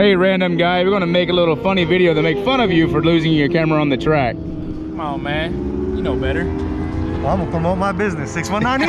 Hey, random guy, we're gonna make a little funny video to make fun of you for losing your camera on the track. Come on, man. You know better. Well, I'm gonna promote my business. 619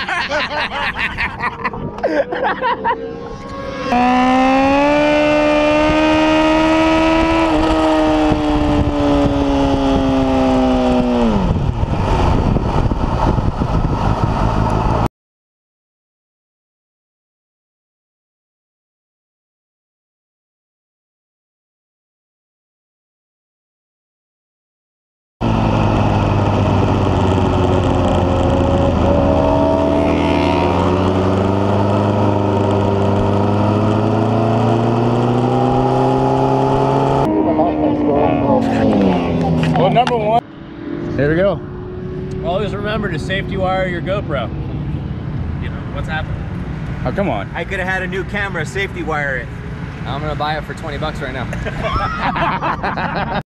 Well, number one. Here we go. Always remember to safety wire your GoPro. You know, what's happening? Oh, come on. I could have had a new camera, safety wire it. I'm gonna buy it for 20 bucks right now.